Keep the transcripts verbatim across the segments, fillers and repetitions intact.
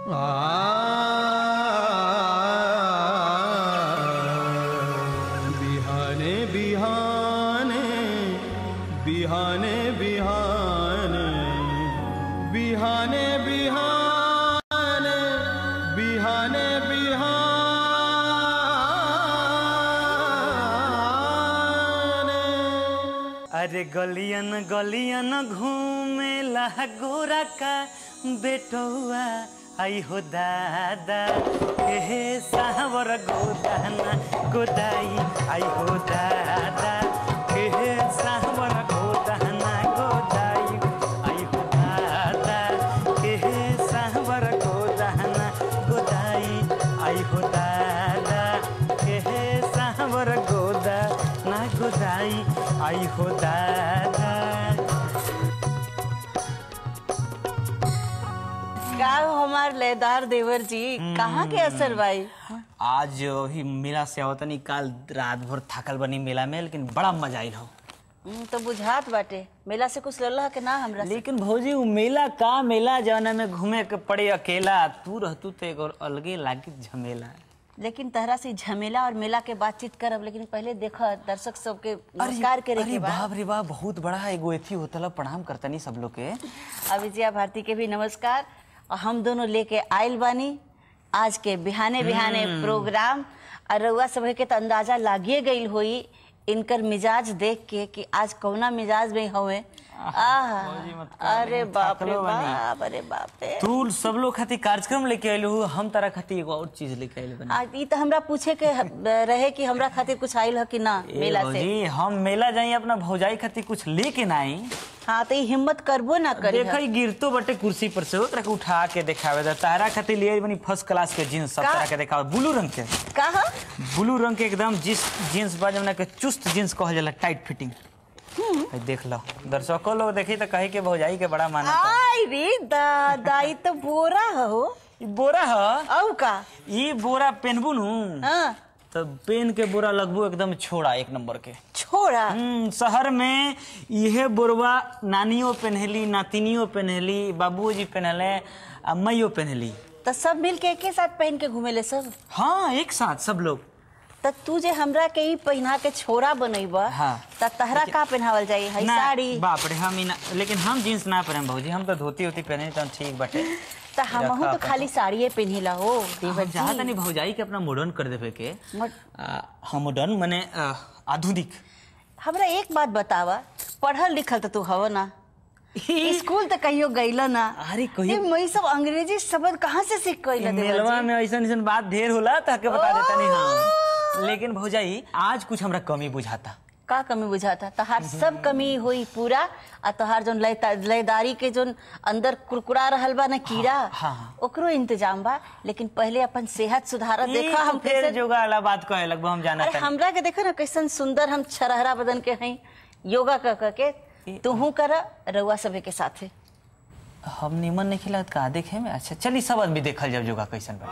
बिहाने बिहाने बिहाने बिहाने बिहाने बिहाने बिहाने बिहाने। अरे गलियन गलियन घूमेला गोरा का बेटौआ आई हो दादा हे सावर गोदाना गोदाई आई हो दादा हे सावर गोदाना गोदाई आई हो दादा हे सावर गोदाना गोदाई आई हो दादा हे सावर गोदाना गोदाई आई हो दादा। क्या हमार लेदार देवर जी कहाँ के असर भाई? आज ही मेला से आवत नहीं, काल रात भर थकल बनी मेला में, लेकिन बड़ा मजा आई हो। तो बुझात बाटे मेला से कुछ लल्ला के ना हमरा। लेकिन भौजी वो मेला का मेला जाना में घूमे के पड़े अकेला, तू रहतू तो एक और अलगे लागी झमेला। लेकिन तहरा से झमेला और मेला के बातचीत करब, लेकिन पहले देखा दर्शक सबके नमस्कार करे के बाद। बाप रे बाप, बहुत बड़ा एगो एथी होतला, प्रणाम करतनी सब लोग के। अविजया भारती के भी नमस्कार। और हम दोनों लेके आयल बानी आज के बिहाने बिहाने प्रोग्राम। और रउआ सब के तो अंदाजा लागिए गई होई इनकर मिजाज देख के कि आज कौना मिजाज में हवे। अरे बाप रे बाप, अरे बाप रे। तू सब लोग खातिर कार्यक्रम लेके आइल हो, हम तारा खातिर एगो और चीज लेके आइल बनी। आज ई तो हमरा पूछे के रहे कि हमरा खातिर कुछ आइल है कि ना मेला से। जी हम मेला जाई अपना भौजाई खातिर कुछ लेके ना आई। हाँ तो हिम्मत करबो ना करे। देखा गिरतो बटे कुर्सी पर से ओकरा के उठा के दिखावे दा। तारा खातिर लिए बनी फर्स्ट क्लास के जींस, सब तरह के दिखावे, ब्लू रंग के। कहा ब्लू रंग के एकदम जिस जींस बा जमना के चुस्त जींस कहल जाला, टाइट फिटिंग। देख लो दर्शकों लोग देखी तो कहे के भौजाई के बड़ा माना। आई रे दादा, ई तो बोरा हो। ई बोरा ह औ का? ई बोरा पेनबू नु हां तो पेन के बोरा लगबू एकदम छोड़ा, एक नंबर के छोड़ा। हम्म शहर में यह बोरवा नानियों पहनली, नातिनियों पहनली, बाबूजी पहनले, अम्माइयों पहनली। तो सब मिल के एक साथ पहन के घूमेले सब? हाँ एक साथ सब लोग। त तू जे हमरा के ई पहना के छोरा बनैबा, हाँ। त तहरा का पहनावल जाई? है साड़ी? बाप रे हम ना, लेकिन हम जींस ना पहने भौजी, हम तो धोती होती पहने तो ठीक बाटे। त हमहू तो खाली साड़िए पहनिला हो देवर जी। चाहत नहीं भौजाई के अपना मॉडर्न कर देवे के। हम मॉडर्न माने आधुनिक। हमरा एक बात बतावा, पढ़ल लिखल तो तू हव ना? स्कूल तो कहियो गइल ना? अरे कहियो मैं सब अंग्रेजी शब्द कहाँ से सीख गइल? मेलवा में ऐसा ऐसा बात ढेर होला तो के बता देता नहीं हम। लेकिन भौजाई आज कुछ हमरा कमी बुझाता। का कमी बुझाता? तहार सब कमी हुई पूरा। आ तहार जोन लयदारी के जोन अंदर कुरकुरा रहल बा ना कीड़ा, हाँ। ओकरो इंतजाम बा। लेकिन पहले अपन सेहत सुधारा। देखा हम फिर जोगा वाला बात कहे लगबो हम जाना। अरे हमरा के देखो ना कैसन सुंदर हम छरहरा बदन के हई। योगा कर कर के तूहू कर, रउआ सबे के साथे। हम निमन नहीं खिलात का देखे में। अच्छा चली सब आदमी देखल जब योगा कैसन बा।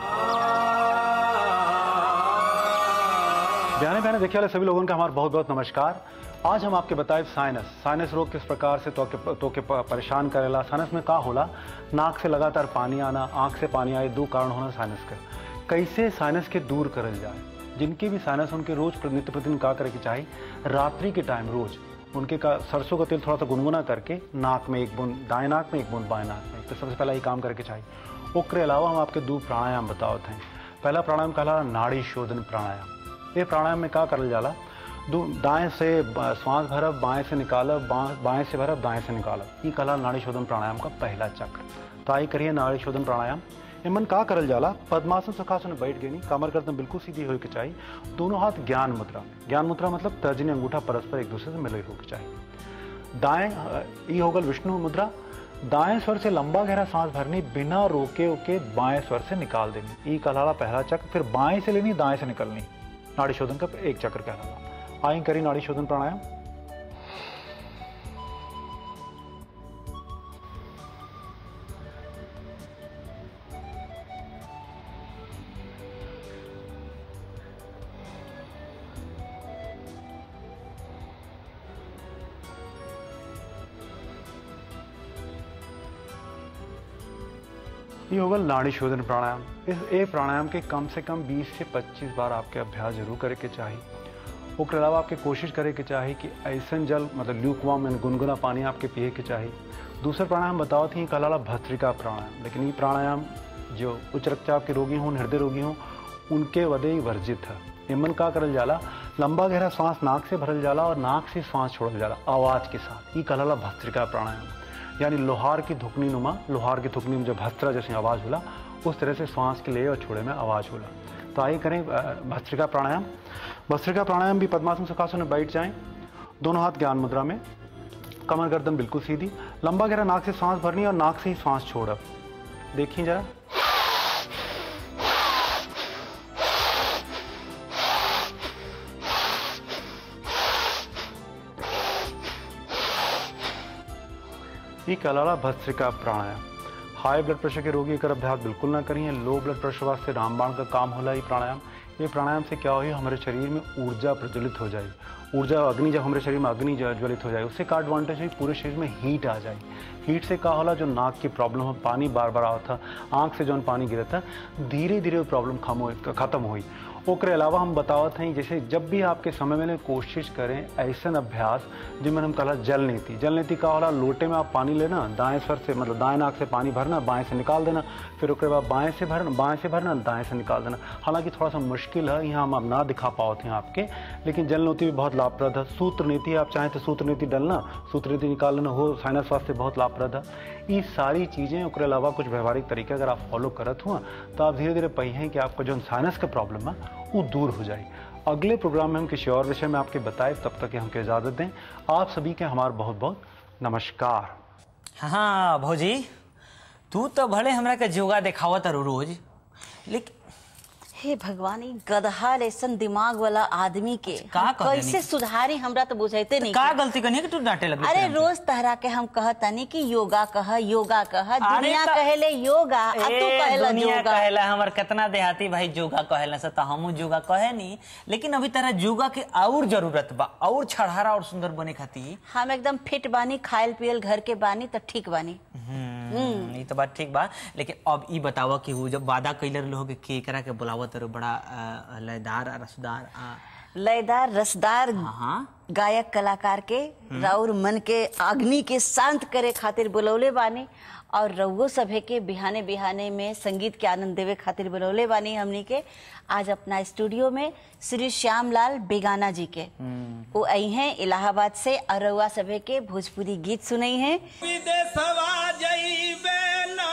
बिहाने बिहाने देखने वाले सभी लोगों का हमारा बहुत बहुत नमस्कार। आज हम आपके बताए साइनस साइनस रोग किस प्रकार से तो के, तो के परेशान करेला। साइनस में का होला? नाक से लगातार पानी आना, आंख से पानी आए, दो कारण होना साइनस के। कैसे साइनस के दूर करल जाए? जिनकी भी साइनस उनके रोज नित्य प्रतिदिन का करे के चाहिए, रात्रि के टाइम रोज उनके का सरसों का तेल थोड़ा सा गुनगुना करके नाक में एक बूंद, दाएं नाक में एक बूंद बाएं नाक में, तो सबसे पहला ये काम करके चाहिए। उसके अलावा हम आपके दो प्राणायाम बताते हैं। पहला प्राणायाम कहला नाड़ी शोधन प्राणायाम। ये प्राणायाम में क्या करल जाला? दो दाएं से श्वास भरब, बाएं से निकालब, बाएं से भरब, दाएं से निकालब। ये कहला नाड़ी शोधन प्राणायाम का पहला चक्र। तो आई करिए नाड़ी शोधन प्राणायाम। इमन का करल जाला? पद्मासन सुखासन बैठ गई, कमर गर्दन बिल्कुल सीधी होके चाहिए। दोनों हाथ ज्ञान मुद्रा। ज्ञान मुद्रा मतलब तर्जनी अंगूठा परस्पर एक दूसरे से मिले होके चाहिए। दाएं ये होगल विष्णु मुद्रा। दाएं स्वर से लंबा गहरा सांस भरनी, बिना रोके ओके बाएं स्वर से निकाल देनी। ये कहलाला पहला चक्र। फिर बाएं से लेनी, दाएं से निकलनी। नाड़ी शोधन का एक चक्र कहलाला। आई करी नाड़ी शोधन प्राणायाम। ये होगा नाड़ी शोधन प्राणायाम। इस ए प्राणायाम के कम से कम बीस से पच्चीस बार आपके अभ्यास जरूर करे के चाहिए। उसके अलावा आपके कोशिश करे के चाहिए कि ऐसा जल मतलब ल्यूकवार्म यानी गुनगुना पानी आपके पिए के चाहिए। दूसरा प्राणायाम बताओ थी कहलाला भस्त्रिका प्राणायाम, लेकिन ये प्राणायाम जो उच्च रक्तचाप के रोगी हों, हृदय रोगी हों, उनके वदे ही वर्जित है। इमन का करल जाला, लंबा गहरा सांस नाक से भरल जाला और नाक से सांस छोड़ल जाला आवाज के साथ। ये कहलाला भस्त्रिका प्राणायाम, यानी लोहार की धुकनी नुमा, लोहार की धुकनी में जब भस्त्रा जैसे आवाज होला उस तरह से सांस के ले और छोड़े में आवाज होला। तो आइए करें भस्त्रिका प्राणायाम। भस्त्रिका प्राणायाम भी पद्मासन सुखासन में बैठ जाएं, दोनों हाथ ज्ञान मुद्रा में, कमर गर्दन बिल्कुल सीधी, लंबा गहरा नाक से सांस भरनी और नाक से ही सांस छोड़ब। देखिए जरा, ये कहलाला भस्त्रिका प्राणायाम। हाई ब्लड प्रेशर के रोगी कर अभ्यास बिल्कुल ना करिए। लो ब्लड प्रेशर वास्ते रामबाण का काम होला ये प्राणायाम। ये प्राणायाम से क्या हो, हमारे शरीर में ऊर्जा प्रज्वलित हो जाए, ऊर्जा अग्नि जब हमारे शरीर में अग्नि ज्वलित हो जाए उससे का एडवांटेज है, पूरे शरीर में हीट आ जाए। हीट से क्या होला, जो नाक की प्रॉब्लम है, पानी बार बार आता, आँख से जो पानी गिरा था, धीरे धीरे वो प्रॉब्लम खत्म हुई। ओकरे अलावा हम बतावत हैं जैसे जब भी आपके समय में कोशिश करें ऐसा अभ्यास जिनमें हम कहला जल नीति। जल नीति का होला, लोटे में आप पानी लेना, दाएं सर से मतलब दाएं नाक से पानी भरना, बाएं से निकाल देना, फिर उसके बाद बाएं से भरना, बाएं से भरना, दाएं से निकाल देना। हालांकि थोड़ा सा मुश्किल है, यहाँ हम अब ना दिखा पाते हैं आपके, लेकिन जल नीति भी बहुत लाभप्रद है। सूत्र नीति आप चाहें तो सूत्र नीति डलना, सूत्र नीति निकाल लेना, हो साइनस वास्ते बहुत लाभप्रद है। ये सारी चीज़ें उसके अलावा कुछ व्यवहारिक तरीके अगर आप फॉलो करत हुआ तो आप धीरे धीरे पाई हैं कि आपका जो साइनस का प्रॉब्लम है वो दूर हो जाए। अगले प्रोग्राम में हम किसी और विषय में आपके बताए, तब तक हमको इजाज़त दें। आप सभी के हमारा बहुत बहुत नमस्कार। हाँ भौजी, तू तो भले हमरा के योगा दिखावत रो रोज, लेकिन हे भगवान, ई गधा लेसन दिमाग वाला आदमी के का हम कहनी? कैसे सुधारी, हमरा तो बुझाइते नहीं। का गलती करनी है कि तू डांटे लगे? अरे रोज तहरा के हम कहतानी कि योगा कह योगा कह, दुनिया त- कहेले योगा, आ तू ए, कहेला दुनिया योगा। कहेला हमर कितना देहाती भाई योगा कहेला से, तो हमू योगा कहे नहीं, लेकिन अभी तरह योगा के और जरूरत बा, और छड़हारा और सुंदर बने खातिर। हम एकदम फिट बानी, खायल पियल घर के बानी, तो ठीक बानी। हम्म, ये तो बात ठीक बा, लेकिन अब ई बतावा कि वो जब वादा कैलर लोग के करा के बुलावत रहो, बड़ा अ, लयदार रसदार आ, लयदार रसदार हाँ गायक कलाकार के राउर मन के अग्नि के शांत करे खातिर बुलौले बानी, और रउओ सभे के बिहाने बिहाने में संगीत के आनंद देवे खातिर बुलौले बानी। हमनी के आज अपना स्टूडियो में श्री श्यामलाल बेगाना जी के, वो आई हैं इलाहाबाद से, और रउआ सभे के भोजपुरी गीत सुनई हैं। विदेशवा जइबे ना,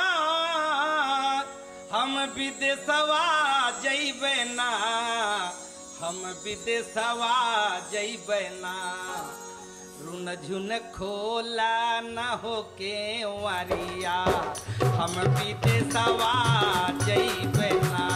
हम विदेशवा जइबे ना, हम विदेशवा जइबे ना, रुन झुन खोला न हो के वारिया, हम विदेशवा जइबे ना।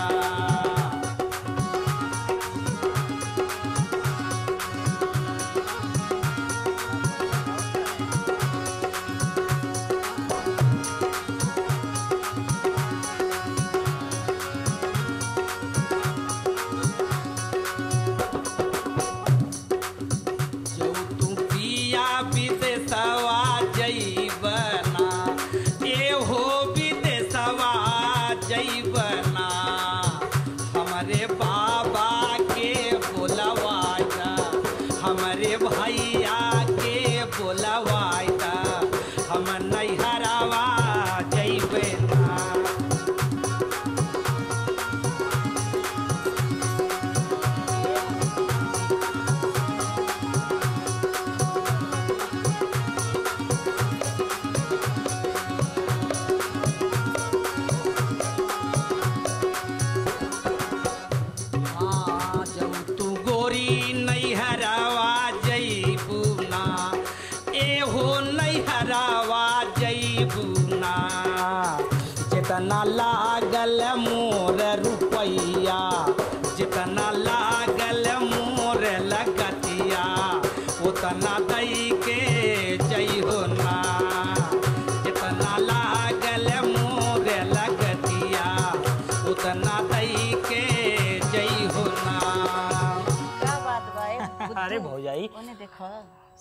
जितना लागल मोर रुपैया, जितना लागल मोर लगतिया, उतना दई के जइहो ना, जितना लागल मोर लगतिया, उतना दई के जइहो ना। क्या बात बा? अरे भौजाई, ओने देखो,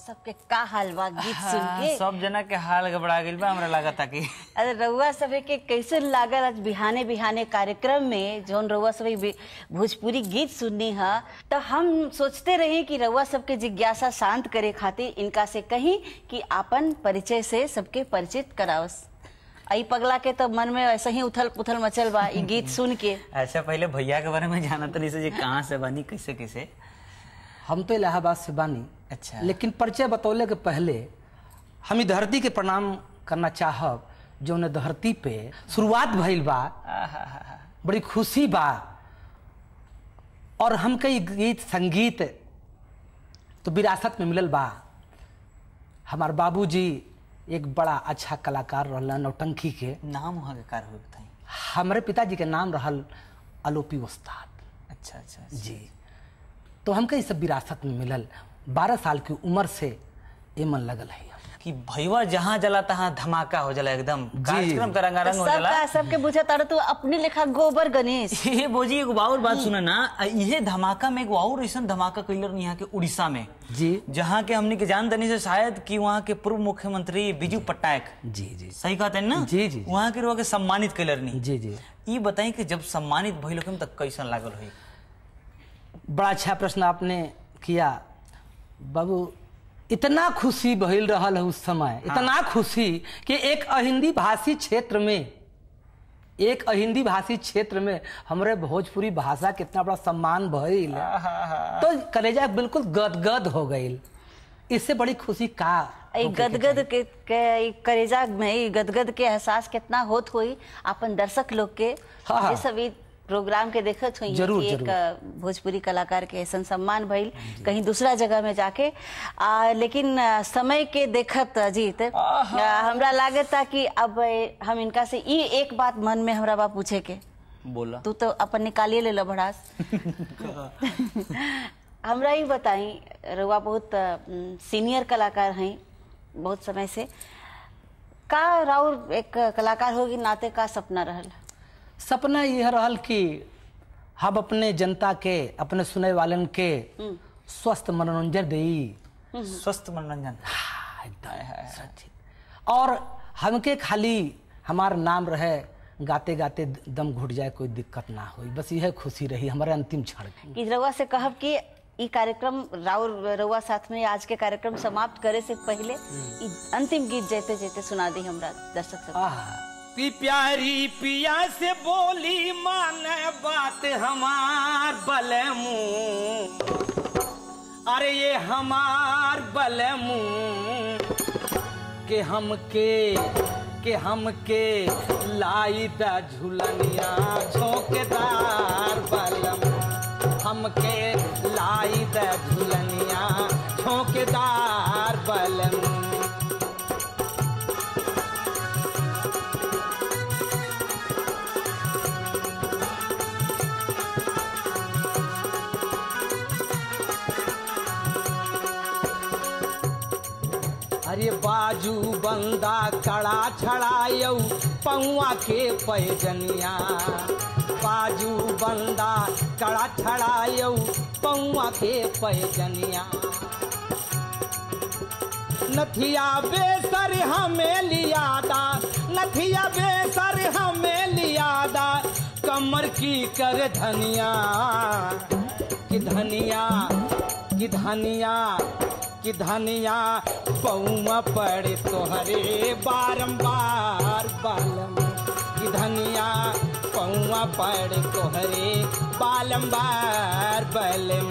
सबके का हाल बा गीत सुन हाँ, के? सब जना के हाल गबड़ा गइल बा, हमरा लागता कि अरे रउआ सभे के कैसे लागल आज बिहाने बिहाने कार्यक्रम में जौन रउआ सभे भी भोजपुरी गीत सुननी है, तो हम सोचते रही कि रउआ सबके जिज्ञासा शांत करे खातिर इनका से कहीं कि आपन परिचय से सबके परिचित करावस। आई पगला के तो मन में ऐसे ही उथल पुथल मचल बा ये गीत सुन के। अच्छा पहले भैया के बारे में जाना तनी से, कहाँ से बनी, कैसे कैसे? हम तो इलाहाबाद से बानी। अच्छा। लेकिन परिचय बतौले के पहले हम ई धरती के प्रणाम करना चाहब जो ने धरती पे शुरुआत भइल बा, बड़ी खुशी बा। और हमके ई गीत संगीत तो विरासत में मिलल बा। हमार बाबूजी एक बड़ा अच्छा कलाकार रहलन नौटंकी के। नाम वहाँ के कार हुए बताई। हमारे पिताजी के नाम रहल आलोपी उस्ताद। अच्छा अच्छा अच्छा। जी। तो हमके ये सब विरासत में मिलल। बारह साल की उम्र से ये मन लगल है कि भैया जहाँ जला तहाँ धमाका हो जाला, एकदम कार्यक्रम का रंगारंग हो जाला। सबका सबके बुझा तारा तू अपने लेखा गोबर गणेश। ये बोजी एगो और बात सुना ना, ये धमाका में एगो और ऐसा धमाका कैलर यहाँ के उड़ीसा में जी, जहाँ के हमने के जान तनी से शायद कि वहाँ के पूर्व मुख्यमंत्री बिजू पट्टायक। जी जी सही कहते हैं ना? जी जी। वहाँ के लोग के सम्मानित कैलर नहीं। जी जी। ये बताई कि जब सम्मानित भइल होखम तब कैसा लागल हुई? बड़ा अच्छा प्रश्न आपने किया बाबू। इतना खुशी भइल रहल है उस समय, इतना खुशी कि एक अहिंदी भाषी क्षेत्र में एक अहिंदी भाषी क्षेत्र में हमरे भोजपुरी भाषा के इतना बड़ा सम्मान भइल तो कलेजा बिल्कुल गदगद हो गइल। इससे बड़ी खुशी का गदगद के, के करेजा में गदगद के एहसास कितना होत हुई अपन दर्शक लोग के। हाँ, ये सब प्रोग्राम के देखत हुई जरूर, कि जरूर। एक भोजपुरी कलाकार के ऐसा सम्मान भइल कहीं दूसरा जगह में जाके। आ, लेकिन आ, समय के देखत अजीत आ, हमरा लागत था कि अब हम इनका से ई एक बात मन में हमरा बा पूछे के। बोला तू तो अपन निकालिए ले लो भड़ास। हमरा ही बताई, रउआ बहुत सीनियर कलाकार हैं बहुत समय से, का राउर एक कलाकार होगी नाते का सपना रहल? सपना यह रहल कि हम अपने जनता के, अपने सुने वालन के स्वस्थ मनोरंजन देई। स्वस्थ मनोरंजन। हाँ, एकदम सच्ची। और हमके खाली हमार नाम रहे, गाते गाते दम घुट जाए कोई दिक्कत ना हुई, बस यह खुशी रही हमारे अंतिम क्षण की। कि रउआ से कहब कि ई कार्यक्रम राउर रउआ साथ में आज के कार्यक्रम समाप्त करे से पहले ई अंतिम गीत जेते जेते सुना दी हमरा दर्शक सब। आह, पी प्यारी पिया से बोली माने बात हमार बलमू, अरे ये हमार बलमू के हमके के हमके लाई दा झुलनिया झोंकेदार बलमू, हमके लाई दा झुलनिया झोंकेदार बलमू। अरे बाजू बंदा कड़ा छड़ायौ पौआ के पैजनिया, बाजू बंदा कड़ा छड़ायौ पौआ के पैजनिया। नथिया बेसर हमें लियादा, नथिया बेसर हमें लियादा, कमर की कर धनिया कि धनिया कि धनिया कि धनिया पौआ पड़े तोहरे बारंबार बालम, कि धनिया पौआ पड़े तोहरे बारंबार बालम।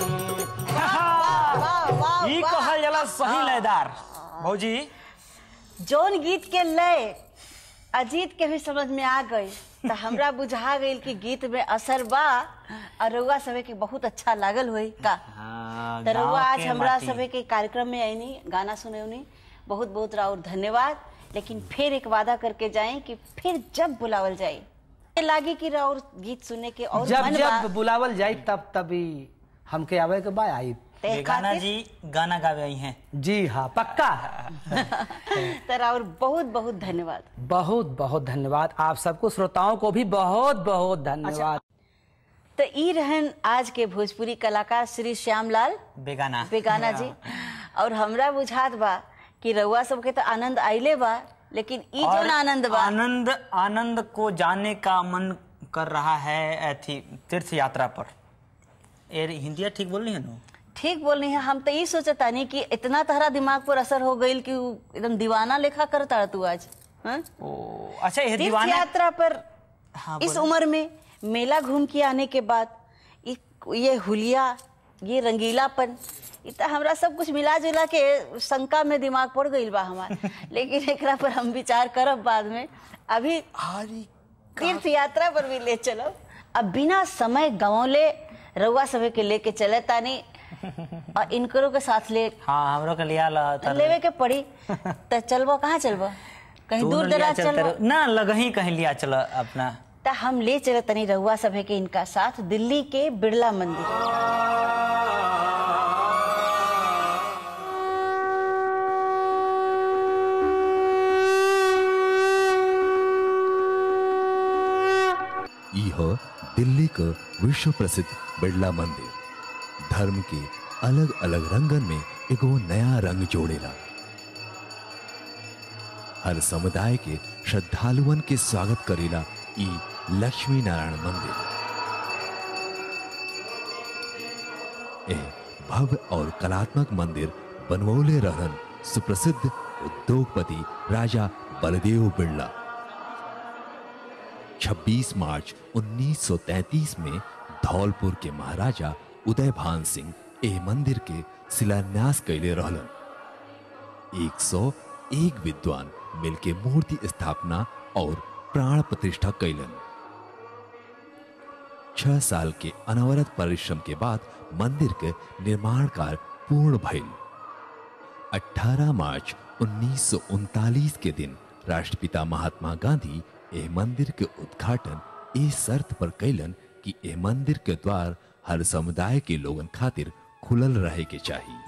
ई कहल जाला सही लयदार। भौजी जौन गीत के लय अजीत के भी समझ में आ गई तो हमरा बुझा गई कि गीत में असर बा और रउआ सभे के बहुत अच्छा लागल हुई का। हाँ, तो रउआ गाँव आज के हमरा माटी। सभे के कार्यक्रम में आईनी, गाना सुनौनी, बहुत बहुत राउर धन्यवाद। लेकिन फिर एक वादा करके जाएं कि फिर जब बुलावल जाए लागी कि राउर गीत सुने के और जब मन बा। जब बुलावल जाई तब तभी हमके आवे के बा आई। ते गाना खातिर जी गाना गावे आई हैं। जी हाँ, पक्का। तो राउर बहुत बहुत धन्यवाद। बहुत बहुत धन्यवाद। आप सबको श्रोताओं को भी बहुत बहुत धन्यवाद। तो ई रहन आज के भोजपुरी कलाकार श्री श्यामलाल बेगाना बेगाना जी। और हमरा बुझात बा कि रउआ सबके तो आनंद आइले बा, लेकिन ई जो और आनंद बा आनंद आनंद को जाने का मन कर रहा है थी तीर्थ यात्रा पर। ए हिंदिया ठीक बोल रही है ना? ठीक बोल रही है। हम तो ये सोचता नहीं कि इतना तहरा दिमाग पर असर हो गई कि उ एकदम दीवाना लेखा करता तू आज। हाँ? ओ अच्छा, ये तीर्थ दीवाना यात्रा पर हाँ, इस उम्र में मेला घूम के आने के बाद ये ये हुलिया, ये रंगीलापन, इतना हमरा सब कुछ मिला जुला के शंका में दिमाग पड़ गई बा हमार। लेकिन एकरा पर हम विचार करब बाद में। अभी तीर्थ यात्रा पर भी ले चलो। अब बिना समय गंवले रउआ सभे के लेके चले तानी और इनकरो के साथ ले हाँ हमरो के लिया ला तर... लेवे के पड़ी। तो चलबो कहाँ चलबो? कहीं तू दूर न लिया दराज चलते चलबो? रहो। ना लगही कहीं लिया चल अपना। तो हम ले चले तनी रउआ सभे के इनका साथ दिल्ली के बिरला मंदिर। यह दिल्ली का विश्व प्रसिद्ध बिरला मंदिर धर्म के अलग अलग रंगन में एगो नया रंग जोड़ेला। हर समुदाय के श्रद्धालुअन के स्वागत करेला ई लक्ष्मी नारायण मंदिर। ए भव्य और कलात्मक मंदिर बनवौले रहन सुप्रसिद्ध उद्योगपति राजा बलदेव बिरला। छब्बीस मार्च उन्नीस सौ तैंतीस में धौलपुर के महाराजा उदयभान सिंह ए मंदिर के शिलान्यास कैले रहलन। एक सौ एक विद्वान मिलके मूर्ति स्थापना और प्राण प्रतिष्ठा कैलन। छह साल के अनवरत परिश्रम के बाद मंदिर के निर्माण कार्य पूर्ण भइल। अठारह मार्च उन्नीस सौ उनतालीस के दिन राष्ट्रपिता महात्मा गांधी ए मंदिर के उद्घाटन इस शर्त पर कैलन कि ए मंदिर के द्वार हर समुदाय के लोगन खातिर खुलल रहे के चाहिए।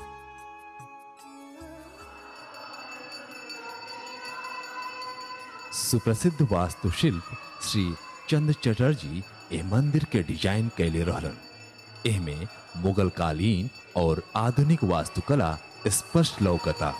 सुप्रसिद्ध वास्तुशिल्प श्री चंद्र चटर्जी ए मंदिर के डिजाइन कैले रहलन। एमे मुगल कालीन और आधुनिक वास्तुकला स्पष्ट लौकता।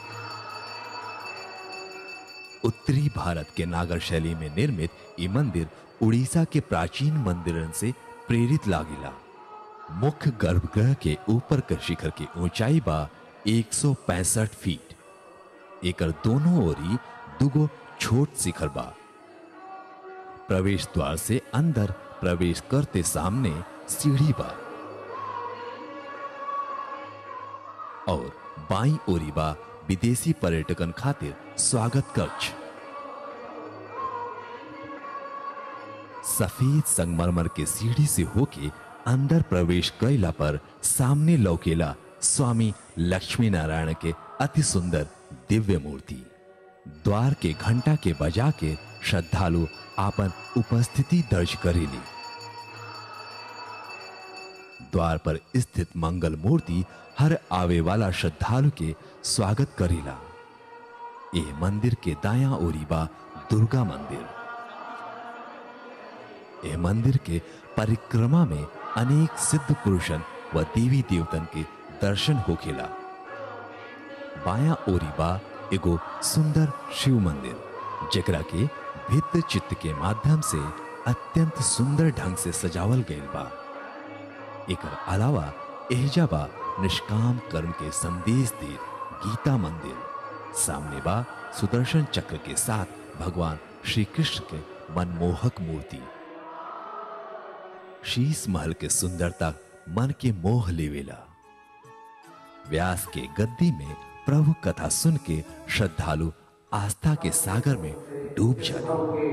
उत्तरी भारत के नागर शैली में निर्मित ये मंदिर उड़ीसा के प्राचीन मंदिरन से प्रेरित लागिला। मुख्य गर्भगृह के ऊपर के शिखर की ऊंचाई बा एक सौ पैंसठ फीट। एकर दोनों ओरी दुगो छोट शिखर बा। प्रवेश द्वार से अंदर प्रवेश करते सामने सीढ़ी बा और बाईं ओरी बा विदेशी पर्यटकन खातिर स्वागत कक्ष। सफेद संगमरमर के सीढ़ी से होके अंदर प्रवेश कैला पर सामने लौकेला स्वामी लक्ष्मी नारायण के अति सुंदर दिव्य मूर्ति। द्वार के घंटा के बजा के श्रद्धालु आपन उपस्थिति दर्ज करेली। द्वार पर स्थित मंगल मूर्ति हर आवे वाला श्रद्धालु के स्वागत करेला। ए मंदिर के दायां ओरी बा दुर्गा मंदिर। ए मंदिर के परिक्रमा में अनेक सिद्ध पुरुषन व देवी देवतन के दर्शन होखेला। बायां ओरी बा एगो सुंदर शिव मंदिर जेकरा के भित्त चित्र के माध्यम से अत्यंत सुंदर ढंग से सजावल गईल बा। एकर अलावा एहजा बा निष्काम कर्म के संदेश दे गीता मंदिर। सामने बा सुदर्शन चक्र के साथ भगवान श्री कृष्ण के मनमोहक मूर्ति। शीश महल के सुंदरता मन के मोह लेवेला। व्यास के गद्दी में प्रभु कथा सुन के श्रद्धालु आस्था के सागर में डूब जाते।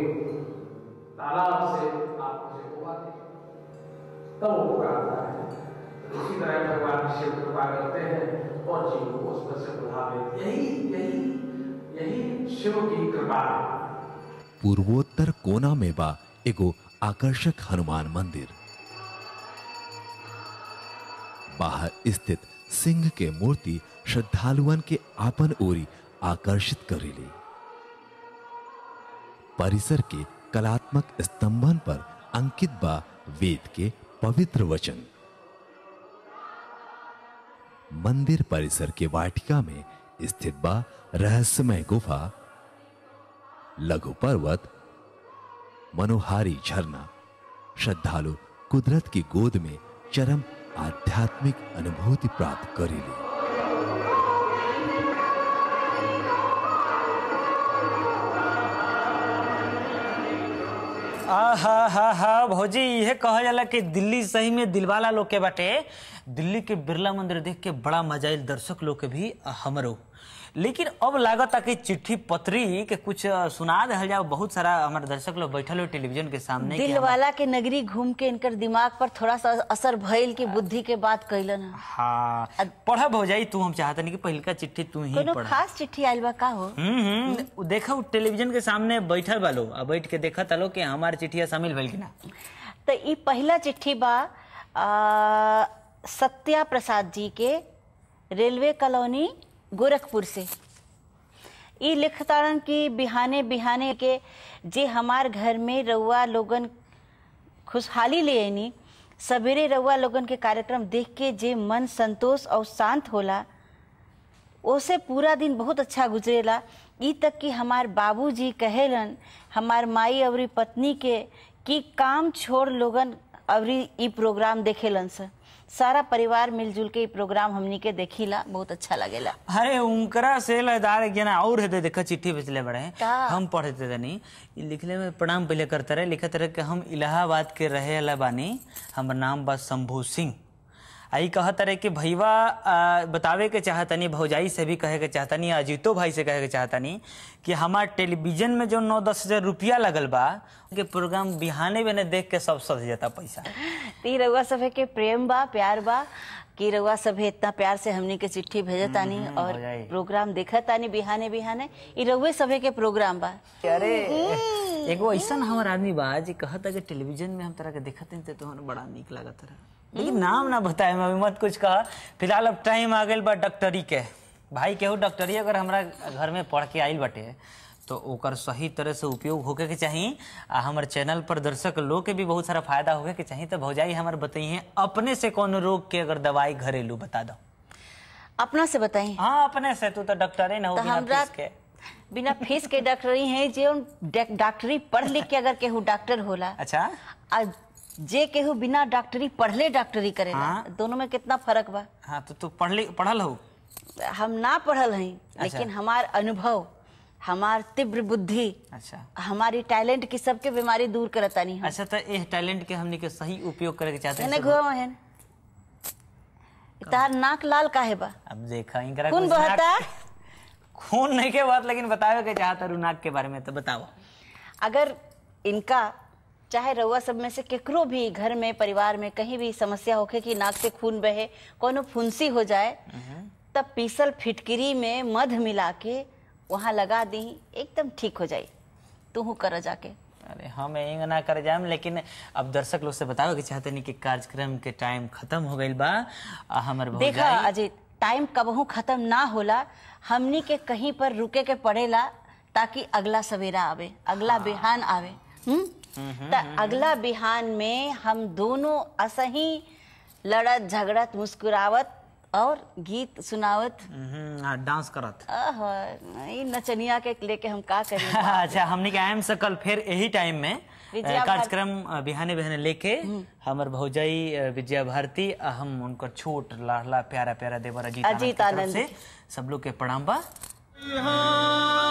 तालाब से आप उसे उबालते तब वो पुकारता है। इसी तरह भगवान शिव कृपा करते हैं और जीव को उसमें से प्रभावित। यही यही यही शिव की कृपा है। पूर्वोत्तर कोना में बा एगो आकर्षक हनुमान मंदिर। बाहर स्थित सिंह के मूर्ति श्रद्धालुअन के आपन ओरी आकर्षित करेली। परिसर के कलात्मक स्तंभन पर अंकित बा वेद के पवित्र वचन। मंदिर परिसर के वाटिका में स्थित बा रहस्यमय गुफा, लघु पर्वत, मनोहारी झरना श्रद्धालु कुदरत की गोद में चरम आध्यात्मिक अनुभूति प्राप्त करेले। आहा हा हा भौजी, यह कहा जाला कि दिल्ली सही में दिलवाला लोग के बाटे। दिल्ली के बिरला मंदिर देख के बड़ा मजा आयल दर्शक लोग के भी, हमरो। लेकिन अब लागत कि चिट्ठी पत्री के कुछ सुना दे जाओ। बहुत सारा हमारे दर्शक लोग बैठल हो टेलीविजन के सामने। दिलवाला के नगरी घूम के इनकर दिमाग पर थोड़ा सा असर भइल की बुद्धि के बात कैलन। हाँ, पढ़ा हो जाई तू। हम चाहते नहीं कि पहल का चिट्ठी तू ही कोनो पढ़ा। खास चिट्ठी आइल बा का हो? हम्म देखा टेलीविजन के सामने बैठल बालो, अब बैठ के देखा तलो कि हमारे चिट्ठिया शामिल भइल कि ना। तो ई पहला चिट्ठी बा आ, सत्या प्रसाद जी के, रेलवे कॉलोनी गोरखपुर से। ई लिखतारन की बिहाने बिहाने के जे हमार घर में रउआ लोगन खुशहाली ले आनी, सवेरे रउआ लोगन के कार्यक्रम देख के जे मन संतोष और शांत होला, ओसे पूरा दिन बहुत अच्छा गुजरेला। ई तक कि हमार बाबूजी कहेलन हमार माई अवरी पत्नी के कि काम छोड़ लोगन अवरी ई प्रोग्राम देखेलन सर। सारा परिवार मिलजुल के ई प्रोग्राम हमनी के देखिला, बहुत अच्छा लगेला। अरे उनकरा से लदार ज्ञान और है। देखा चिट्ठी भेजले बड़े का? हम पढ़ते थे नहीं लिखले में प्रणाम पहले करते रहे। लिखते रहे कि हम इलाहाबाद के रहे वाला बानी, हमर नाम बा शंभू सिंह। आई कहत रहे कि भैया बतावे के चाहतनी, भौजाई से भी कहे के चाहतनी, अजीतो भाई से कहे के चाहतनी कि हमार टेलीविजन में जो नौ दस हजार रुपया लगल बा के प्रोग्राम बिहाने बने देख के सब सध जाता पैसा। ती रउआ सभे के प्रेम बा, प्यार बा कि रउआ सभे इतना प्यार से हमनी के चिट्ठी भेजतानी और प्रोग्राम देखतानी बिहाने बिहाने। ई रउए सभे के प्रोग्राम बा। अरे एगो ऐसा हमार आदमी बा जी कहता कि टेलीविजन में हम तरह के देखते हैं तो बड़ा निक लागत रहा, लेकिन नाम ना बताए मैं मत कुछ कहा। फिलहाल अब टाइम आ गई बा डॉक्टरी के। भाई केहू डॉक्टरी अगर हमारा घर में पढ़ के आइल बटे तो ओकर सही तरह से उपयोग होके के चाहिए। आ हमारे चैनल पर दर्शक लोग के भी बहुत सारा फायदा होके के चाहिए। तो भौजाई हमारे बताइए अपने से कौन रोग के अगर दवाई घरेलू बता दो। अपना से बताई? हाँ अपने से। तू तो डॉक्टर ना हो, बिना फीस के। बिना फीस के डॉक्टरी है जो डॉक्टरी पढ़ लिख के अगर केहू डॉक्टर होला। अच्छा। आ जे केहू बिना डॉक्टरी पढ़ले डॉक्टरी करेला। हाँ? दोनों में कितना फर्क बा। हाँ तो तू पढ़ पढ़ल हो? हम ना पढ़ल हई। अच्छा। लेकिन हमार अनुभव, हमार तीव्र बुद्धि, अच्छा, हमारी टैलेंट की सबके बीमारी दूर करतानी। अच्छा तो ये टैलेंट के हमनी के सही उपयोग करे के चाहते हैं। घुमा है तार नाक लाल काहे बा? अब देखा इनकरा खून बहता? खून नहीं के बात, लेकिन बतावे के चाहता रू नाक के बारे में तो बताओ। अगर इनका चाहे रउआ सब में से केकरो भी घर में परिवार में कहीं भी समस्या होके कि नाक से खून बहे, कोनो फुंसी हो जाए, तब पीसल फिटकिरी में मध मिला के वहाँ लगा दी, एकदम ठीक हो जाए। तू कर जाके। अरे हम इंग ना कर जाम, लेकिन अब दर्शक लोग से बतावे के चाहते नहीं कि कार्यक्रम के टाइम खत्म हो गई बा। हमर देखा अजय, टाइम कबहू खत्म ना होला, हमनी के कहीं पर रुके के पड़ेला ताकि अगला सवेरा आवे, अगला बिहान आवे। हम्म तो अगला बिहान में हम दोनों असही लड़त झगड़त मुस्कुरावत और गीत सुनावत, डांस करत। नचनिया के लेके हम का करें। अच्छा हमने के आयम से कल फिर यही टाइम में कार्यक्रम बिहाने बिहाने लेके हमर भौजाई विजया भारती, हम उनकर छोट लाडला प्यारा प्यारा देवर अजीत आनंद से सब लोग के प्रणाम बा।